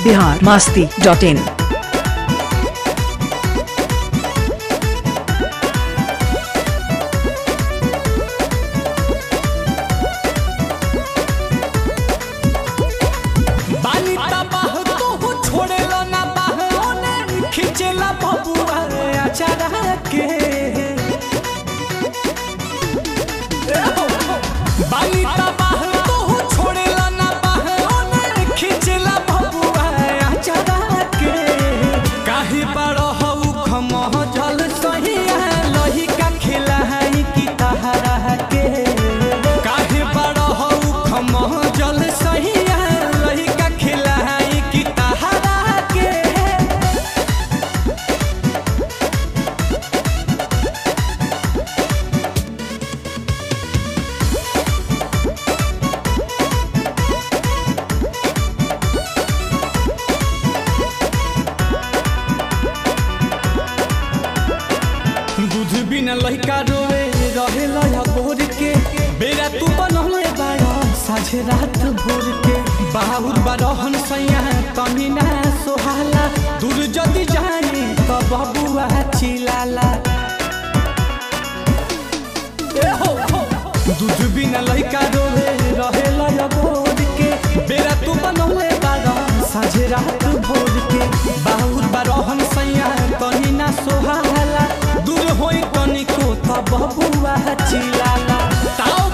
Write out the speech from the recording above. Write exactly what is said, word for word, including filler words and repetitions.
Bihar Masti dot in. बिना लइका रोवे रहे लया भोर के बेरा तू बनले बाड़ा साझे रात भोर के बाहुर बारहन सैया तनी ना सोहाला दूर जदी जाने त बबुआ चिलाला ए हो दूध बिना लइका रोवे रहे लया भोर के बेरा तू बनले बाड़ा साझे रात भोर के बाहुर बारहन सैया तनी ना सोहाला दूर होई तनिको त बबुआ चिलाला ताऊ